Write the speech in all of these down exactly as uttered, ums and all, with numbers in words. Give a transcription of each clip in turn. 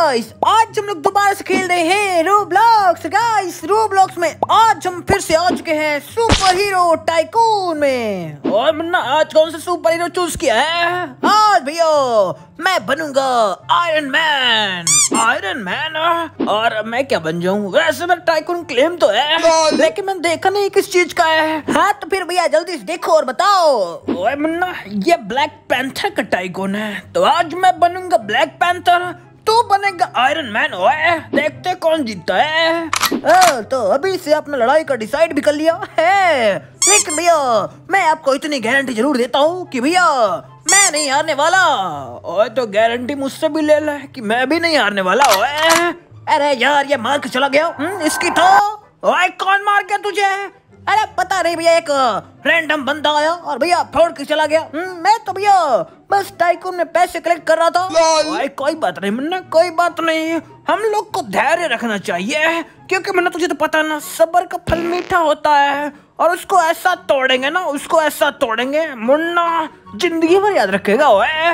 Guys, आज हम लोग दोबारा से खेल रहे हैं रोब्लॉक्स। गाइस, रोब्लॉक्स में आज हम फिर से आ चुके हैं सुपर हीरो टाइकून में। और मुन्ना, आज कौन सा सुपर हीरो चूज किया है? आज भैया मैं बनूंगा आयरन मैन। Iron man? और मैं क्या बन जाऊं? वैसे मेरा टाइकून क्लेम तो है, लेकिन मैंने देखा नहीं किस चीज का है। हाँ तो फिर भैया जल्दी से देखो और बताओ। ओए मुन्ना, ये ब्लैक पैंथर का टाइकून है, तो आज मैं बनूंगा ब्लैक पैंथर, तू बनेगा आयरन मैन। ओए देखते कौन जीतता है। आ, तो अभी से आपने लड़ाई का डिसाइड भी कर लिया है, लेकिन भैया मैं आपको इतनी गारंटी जरूर देता हूँ कि भैया मैं नहीं हारने वाला। ओए तो गारंटी मुझसे भी ले ले कि मैं भी नहीं हारने वाला। ओए अरे यार, ये मार के चला गया। हुँ, इसकी तो ओए कौन मार गया तुझे? अरे पता नहीं भैया, एक रैंडम बंदा आया और भैया फोड़ के चला गया। मैं तो भैया बस टाइकून में पैसे कलेक्ट कर रहा था। ओए कोई बात नहीं मुन्ना, कोई बात नहीं। हम लोग को धैर्य रखना चाहिए, क्योंकि मुन्ना तुझे तो पता ना, सब्र का फल मीठा होता है। और उसको ऐसा तोड़ेंगे ना, उसको ऐसा तोड़ेंगे मुन्ना, जिंदगी भर याद रखेगा।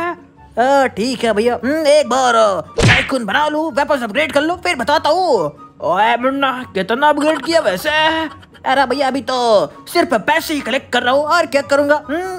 ओए ठीक है भैया, एक बार टाइकून बना लूं, वेपन्स अपग्रेड कर लूं, फिर बताता हूँ। ओए मुन्ना, कितना अपग्रेड किया वैसे? अरे भैया अभी तो सिर्फ पैसे ही कलेक्ट कर रहा हूँ, और क्या करूँगा।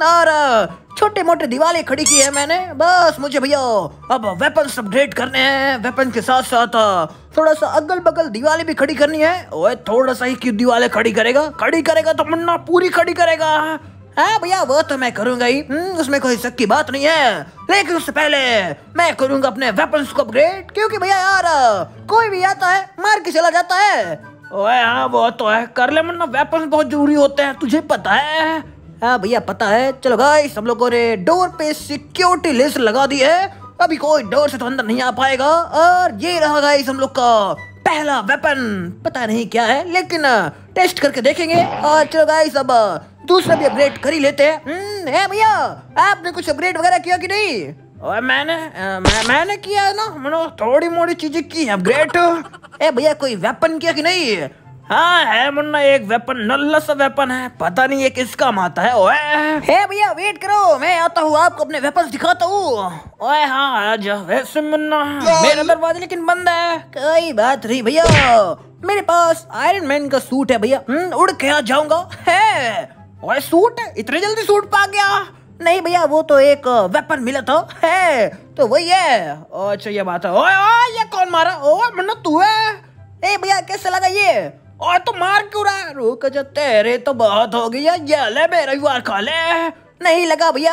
और छोटे मोटे दिवाले खड़ी की है मैंने, बस मुझे भैया अब वेपन्स अपग्रेड करने हैं। वेपन के साथ साथ थोड़ा सा अगल बगल दिवाले भी खड़ी करनी है। ओए थोड़ा सा ही क्यों दिवाले खड़ी करेगा? खड़ी करेगा तो मुन्ना पूरी खड़ी करेगा। हाँ भैया वो तो मैं करूंगा ही, उसमें कोई शक की बात नहीं है, लेकिन उससे पहले मैं करूंगा अपने वेपन्स को अपग्रेड, क्योंकि भैया यार कोई भी आता है मार के चला जाता है। ओए हाँ वो तो है, कर ले मुन्ना, वेपन्स बहुत जरूरी होते हैं, तुझे पता है। हाँ भैया पता है। चलो गाइस, हम लोगों ने डोर पे सिक्योरिटी लिस्ट लगा दी है, अभी कोई डोर से तो अंदर नहीं आ पाएगा। और ये रहा गाइस हम लोग का पहला वेपन, पता नहीं क्या है, लेकिन टेस्ट करके देखेंगे। और चलो गाइस, अब दूसरा भी अपग्रेड कर ही लेते हैं। है भैया, आपने कुछ अपग्रेड वगैरह किया कि नहीं? और मैंने मैं, मैंने किया है ना, मैंने थोड़ी मोड़ी चीजें की अपग्रेड। ए भैया कोई वेपन किया कि नहीं? हाँ है मुन्ना, एक वेपन, नल्ला सा वेपन है, पता नहीं ये किस काम आता है। ओए है भैया वेट करो, मैं आता हूँ, आपको अपने वेपन्स दिखाता हूँ। ओए हाँ आजा। वैसे मुन्ना मेरा दरवाजा लेकिन बंद है। कोई बात नहीं भैया, मेरे पास आयरन मैन का सूट है भैया, उड़ के आ जाऊंगा। है ओए सूट है, इतने जल्दी सूट पा गया? नहीं भैया वो तो एक वेपन मिला था, है तो वही है। अच्छा ये बात है। ओए ओए ये कौन मारा? ओए मुन्ना तू है? ए भैया कैसे लगा ये? और तो मार क्यों रहा है? रुक जा, तेरे तो बहुत हो गया, ये ले मेरा युवार खा ले। नहीं लगा भैया।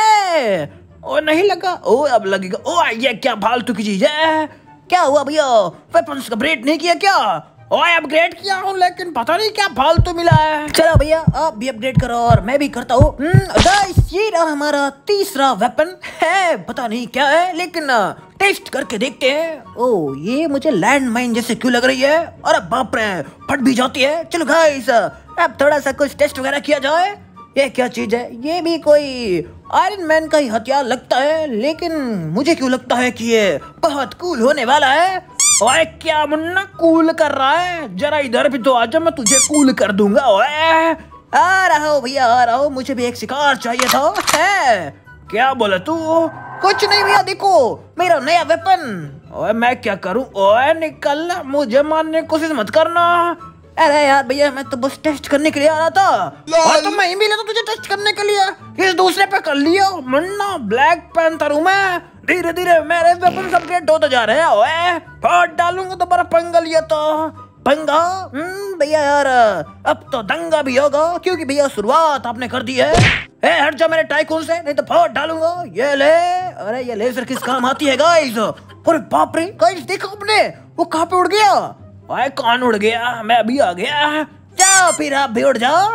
है ओ नहीं लगा? ओ अब लगेगा। ओ ये क्या फालतू की चीज है? क्या हुआ भैया, वेपन्स अपग्रेड नहीं किया क्या? ओए अपग्रेड किया हूँ, लेकिन पता नहीं क्या फालतू मिला है। चलो भैया आप भी अपग्रेड करो और मैं भी करता हूँ। गाइस ये रहा हमारा तीसरा वेपन है, पता नहीं क्या है, लेकिन टेस्ट करके देखते हैं। ओ ये मुझे लैंड माइन जैसे क्यों लग रही है? अरे बाप रे, फट भी जाती है। चलो गाइस अब थोड़ा सा कुछ टेस्ट वगैरह किया जाए। ये क्या चीज है? ये भी कोई आयरन मैन का ही हथियार लगता है, लेकिन मुझे क्यों लगता है कि ये बहुत कूल होने वाला है। ओए क्या मुन्ना कूल कर रहा है? जरा इधर भी तो आजा, मैं तुझे कूल कर दूंगा। ओए आ रहा हूँ भैया, आ रहा हूँ, मुझे भी एक शिकार चाहिए था। है क्या बोला तू? कुछ नहीं भैया, देखो मेरा नया वेपन। ओए मैं क्या करूँ? ओए निकल, मुझे मारने की कोशिश मत करना। अरे यार भैया मैं तो बस टेस्ट करने के लिए आ रहा था। और तो मैं ही मिला था तुझे टेस्ट करने के लिए, इस दूसरे पे कर लिया। मुन्ना ब्लैक पैंथर हूँ मैं, धीरे धीरे मेरे वेपन अपग्रेड होते जा रहे हैं। ओए फाड़ डालूंगा तो बड़ा पंगा लिया तो पंगा। भैया यार अब तो दंगा भी होगा, क्योंकि भैया शुरुआत आपने कर दी है। ए हट जा मेरे टाइकून से, नहीं तो फाड़ डालूंगा। ये ले, अरे ये लेजर किस काम आती है गाइस? अरे बाप रे गाइस देखो अपने, वो कहाँ पे उड़ गया? ओए कौन उड़ गया? मैं अभी आ गया। जाओ फिर आप भी उड़ जाओ।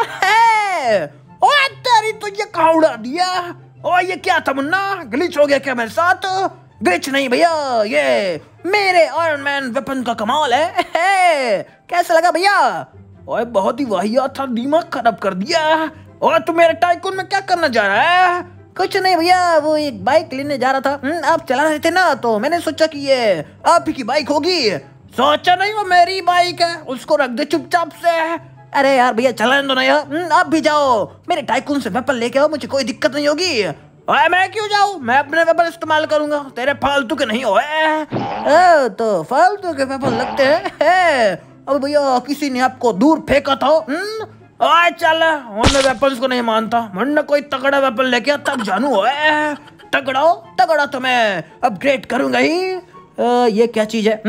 ओए तेरी तो ये कहाँ उड़ा दिया? ओए ये क्या था मुन्ना, ग्लिच हो गया क्या मेरे साथ? ग्लिच नहीं भैया, ये मेरे आयरन मैन वेपन का कमाल है। है कैसा लगा भैया? ओए बहुत ही वाहियात था, दिमाग खराब कर दिया। ओए तू मेरे टाइकून में क्या करना जा रहा है? कुछ नहीं भैया, वो एक बाइक लेने जा रहा था, आप चला रहे थे ना, तो मैंने सोचा कि ये आप ही की बाइक होगी। सोचा नहीं, वो मेरी बाइक है, उसको रख दे चुपचाप से। अरे यार भैया चलाने दो ना यार, आप भी जाओ, मेरे टाइकून से वेपन लेके आओ, मुझे कोई दिक्कत नहीं होगी। ओए मैं क्यों जाऊँ, मैं अपने वेपन इस्तेमाल करूंगा, तेरे फालतू के नहीं होए। तो फालतू के वेपन लगते हैं। अब भैया किसी ने आपको दूर फेंका था। ओए चल, मैं वेपन्स को नहीं मानता, वरना कोई तगड़ा वेपन लेके तक जानू होए। तगड़ा तगड़ा तो मैं अपग्रेड करूंगा ही। आ, ये क्या चीज है?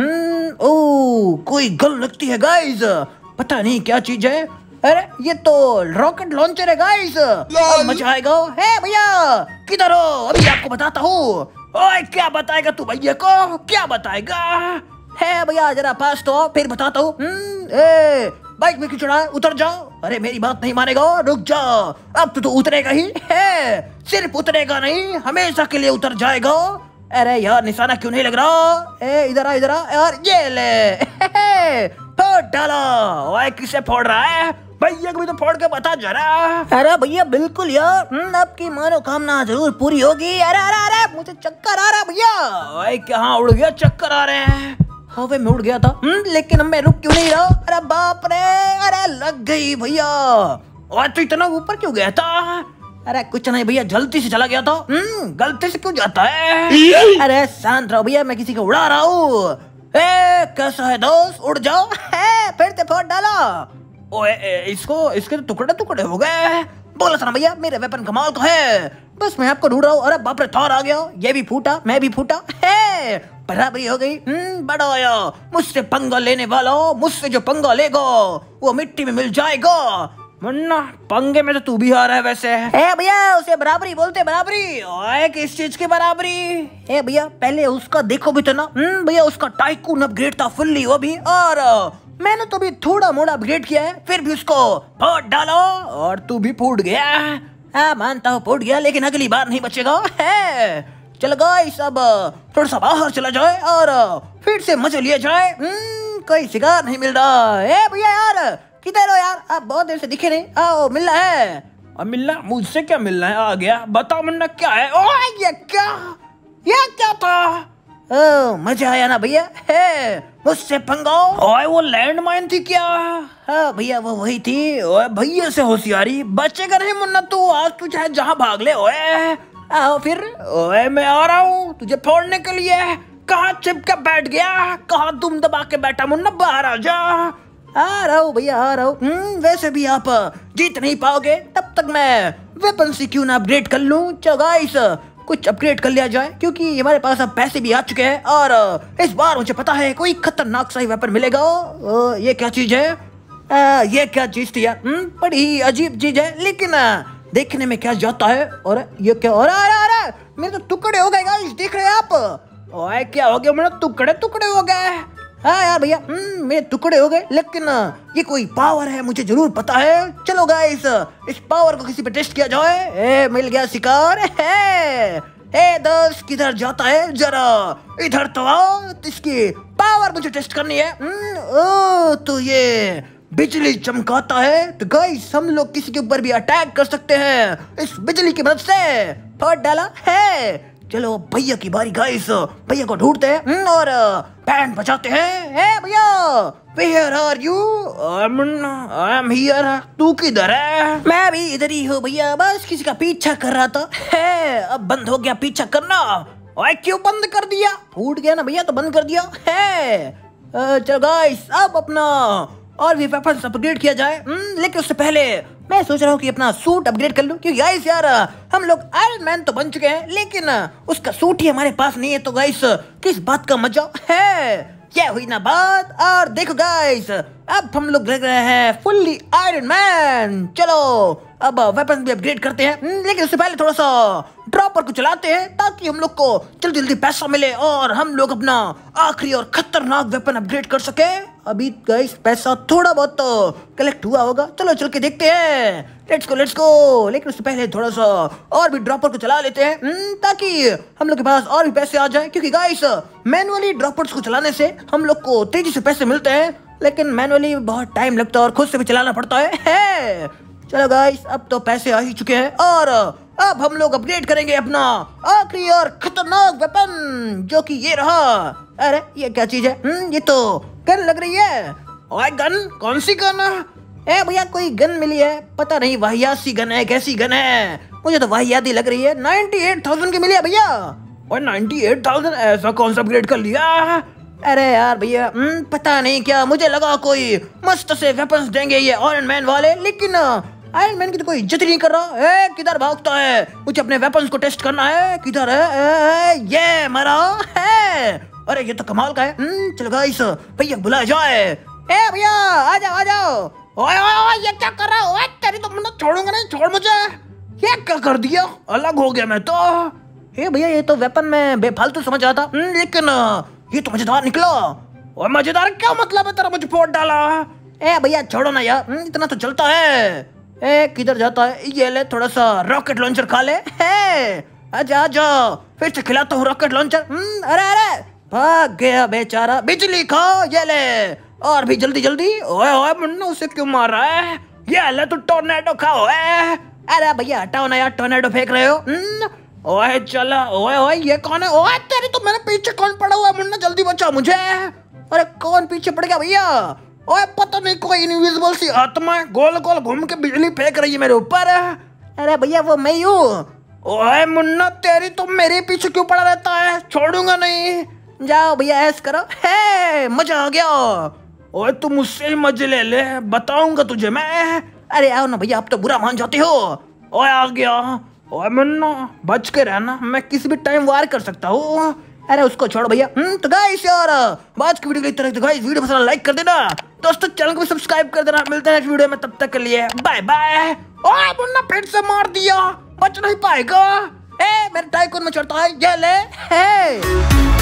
ओ कोई गन लगती है गाइस, पता नहीं क्या चीज है। अरे ये तो रॉकेट लॉन्चर है गाइस, मजा आएगा। है भैया किधर हो? अभी आपको बताता हूँ। ओए क्या बताएगा तू भैया को, क्या बताएगा? है भैया जरा पास तो फिर बताता हूँ। ए बाइक में क्यों चढ़ा है, उतर जाओ। अरे मेरी बात नहीं मानेगा, रुक जाओ। अब तो, तो उतरेगा ही है, सिर्फ उतरेगा नहीं हमेशा के लिए उतर जाएगा। अरे यार निशाना क्यों नहीं लग रहा? ए इधर आ इधर आ यार, ये ले फोड़ डाला। ओए किसे फोड़ रहा है? भैया को भी तो फोड़ के बता जरा। अरे भैया बिल्कुल यार, आपकी मनोकामना जरूर पूरी होगी। अरे अरे अरे मुझे चक्कर आ रहा है भैया। ओए कहाँ उड़ गया, चक्कर आ रहे हैं। हवा में उड़ गया था, लेकिन अब मैं रुक क्यों नहीं रहा? अरे बाप रे, अरे लग गई भैया। और तो इतना ऊपर क्यों गया था? अरे कुछ नहीं भैया, जल्दी से चला गया था। गलती से क्यों जाता है? अरे शांत रहो भैया, मैं किसी को उड़ा रहा हूँ। ए कैसा है दोस्त, उड़ जाओ। है फिर से फोड़ डाला। ओए इसको, इसके तो टुकड़े टुकड़े हो गए। बोला था ना भैया मेरे वेपन कमाल का है, बस मैं आपको ढूंढ रहा हूँ। अरे बाप रे, थॉर आ गया, ये भी फूटा, मैं भी फूटा। है बराबरी हो गई। हम्म बड़ा आया, मुझसे पंगा लेने वाला, मुझसे जो पंगा लेगा वो मिट्टी में मिल जाएगा। मुन्ना पंगे में तो तू भी आ रहा है वैसे। है भैया उसे बराबरी बोलते, बराबरी। ओए किस चीज की बराबरी? है भैया पहले उसका देखो भी तो ना। हम्म भैया उसका टाइकून अपग्रेड था फुल्ली, वो भी, और मैंने तो भी थोड़ा मोड़ा अपग्रेड किया है, फिर भी उसको फोड़ डालो और तू भी फूट गया। हाँ मानता हूँ फूट गया, लेकिन अगली बार नहीं बचेगा। है चलो गाइस अब थोड़ा सा बाहर चला जाए और फिर से मजे लिया जाए। कोई शिकार नहीं मिल रहा है। भैया यार किधर हो यार, आप बहुत देर से दिखे नहीं। आओ मिलना है। अब मिलना मुझसे क्या मिलना है, आ गया बताओ मुन्ना क्या है। ओए ये क्या, ये क्या था? ओ, मजा आया ना भैया, है मुझसे पंगा। ओए वो लैंड माइन थी क्या? हाँ भैया वो वही थी। ओए भैया से होशियारी बचेगा नहीं मुन्ना तू, आज तू चाहे जहाँ भाग ले। ओए आओ फिर। ओए मैं आ रहा हूँ तुझे फोड़ने के लिए। कहाँ चिपके बैठ गया, कहाँ तुम दबा के बैठा मुन्ना, बाहर आ जा। आ रहा हूँ भैया आ रहा हूँ। वैसे भी आप जीत नहीं पाओगे, तब तक मैं वेपन से क्यों ना अपग्रेड कर लूँ। चलो गाइस कुछ अपग्रेड कर लिया जाए, क्योंकि हमारे पास अब पैसे भी आ चुके हैं और इस बार मुझे पता है कोई खतरनाक सा वेपन मिलेगा। ओ, ये क्या चीज है? आ, ये क्या चीज थी यार? बड़ी अजीब चीज है, लेकिन देखने में क्या जाता है। और ये क्या? अरे अरे अरे मेरे तो टुकड़े हो गए गाइस, देख रहे हैं आप? ओए क्या हो गया, मेरे टुकड़े टुकड़े हो गए। हाँ यार भैया मेरे टुकड़े हो गए, लेकिन ये कोई पावर है मुझे जरूर पता है। चलो गाइस इस पावर को किसी पे टेस्ट किया जाए। ए, मिल गया शिकार। है ए दोस्त किधर जाता है, जरा इधर तो आओ, इसकी पावर मुझे टेस्ट करनी है। ओ तो ये बिजली चमकाता है, तो गाइस हम लोग किसी के ऊपर भी अटैक कर सकते हैं इस बिजली की मदद से। फोड़ डाला है। चलो भैया की बारी गाइस, भैया को ढूंढते हैं और बैंड बजाते हैं। हे भैया where are you? I am here. तू किधर है? मैं भी इधर ही हूँ भैया, बस किसी का पीछा कर रहा था। है अब बंद हो गया पीछा करना। ओए क्यों बंद कर दिया? फूट गया ना भैया तो बंद कर दिया। है चलो गाइस अब अपना और भी वेपन अपग्रेड किया जाए, लेकिन उससे पहले मैं सोच रहा हूँ कि अपना सूट अपग्रेड कर लूँ, क्योंकि गाइस यार हम लोग आयरन मैन तो बन चुके हैं, लेकिन उसका सूट ही हमारे पास नहीं है। तो गाइस किस बात का मजा है, ये हुई ना बात। और देखो गाइस अब हम लोग लग रहे हैं फुल्ली आयरन मैन। चलो अब वेपन भी अपग्रेड करते हैं, लेकिन उससे पहले थोड़ा सा ड्रॉपर को चलाते हैं, ताकि हम लोग को जल्दी जल्दी पैसा मिले और हम लोग अपना आखिरी और खतरनाक वेपन अपग्रेड कर सके। अभी गाइस पैसा थोड़ा बहुत तो कलेक्ट हुआ होगा, चलो चल के देखते हैं। Let's go let's go. लेकिन उससे पहले थोड़ा सा और भी ड्रॉपर को चला लेते हैं, ताकि हम लोग के पास और भी पैसे आ जाए, क्योंकि गाइस मैनुअली ड्रॉपर्स को चलाने से हम लोग को तेजी से पैसे मिलते हैं, लेकिन मैनुअली बहुत टाइम लगता है और खुद से भी चलाना पड़ता है, है। चलो गाइस अब तो पैसे आ ही चुके हैं और अब हम लोग अपग्रेड करेंगे अपना आखिरी और खतरनाक वेपन, जो कि ये रहा। अरे ये क्या चीज है? ये तो गन लग रही है। ओए गन? कौन सी गन? ए भैया कोई गन मिली है, पता नहीं वाहियात सी गन है, कैसी गन है? मुझे तो वही याद ही लग रही है। नाइन्टी एट थाउजेंड की मिली है भैया। और नाइन्टी एट थाउजेंड ऐसा कौन सा अपग्रेड कर लिया? अरे यार भैया पता नहीं क्या, मुझे लगा कोई मस्त से वेपन्स देंगे ये आयरन मैन वाले, लेकिन आयरन मैन की तो कोई इज्जत ही नहीं कर रहा है। किधर भागता है? मुझे अपने वेपन्स को टेस्ट करना है। किधर है? ए, ये मरा है। अरे ये तो कमाल का है। चलो गाइस भैया बुलाया जाए। ए भैया आ जाओ आ जाओ। ओए ओए ये क्या कर रहा है? ओए तेरी तो मैं छोड़ूंगा नहीं, छोड़ मुझे। ये क्या कर दिया? अलग हो गया मैं तो। ए भैया ये तो वेपन में बेफालतू समझ रहा था, लेकिन ये तो मजेदार निकला। और मजेदार क्या मतलब है तेरा? मुझे फोड़ डाला। ए भैया छोड़ो ना यार, इतना तो चलता है। ए किधर जाता है? ये ले थोड़ा सा रॉकेट लॉन्चर खा ले। आजा आजा फिर से खिलाता हूँ रॉकेट लॉन्चर। अरे अरे भाग गया बेचारा। बिजली खा, ये ले। और भी जल्दी जल्दी। ओए ओए मुन्ना उसे क्यों मार रहा है? ये ले तू टोर्नेडो खाओ। अरे भैया हटाओ ना यार, टोर्नेडो फेंक रहे हो। ओए चला। ओए ओए ये कौन है? ओए तेरी तो मेरे पीछे कौन पड़ा हुआ है? मुन्ना जल्दी बचा मुझे। अरे कौन पीछे पड़ गया भैया? ओए पता नहीं कोई इनविजिबल सी आत्मा गोल गोल घूम के बिजली फेंक रही है मेरे ऊपर। अरे भैया वो मैं ही हूँ। ओए मुन्ना तेरी तो मेरे पीछे क्यों पड़ा रहता है? छोड़ूंगा नहीं। जाओ भैया ऐस करो। हे मजा आ गया। ओए तू मुझसे ही मजे ले ले, बताऊंगा तुझे मैं। अरे आओ ना भैया, आप तो बुरा मान जाते हो। ओए आ गया। ओए मुन्ना बच के रहना, मैं किसी भी टाइम वार कर सकता हूँ। अरे उसको छोड़ भैया। हम्म तो गाइस यार आज की वीडियो की तरह तो गाइस वीडियो पसंद लाइक कर देना दोस्तों, चैनल को भी सब्सक्राइब कर देना। मिलते हैं नेक्स्ट वीडियो में, तब तक के लिए बाय बाय। ओए मुन्ना फिर से मार दिया, बच नहीं पाएगा। ए मेरे टाइकून में चढ़ता है, ये ले। हे